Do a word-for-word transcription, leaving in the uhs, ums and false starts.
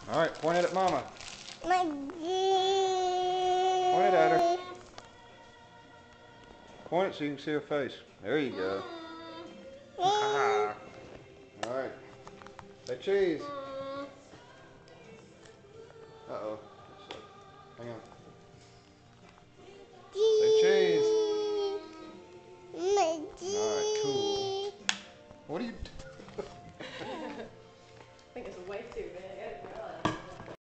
All right, point it at Mama. My Point it at her. Point it so you can see her face. There you go. All right. Say cheese. Uh-oh. Hang on. Say cheese. All right, cool. What are you...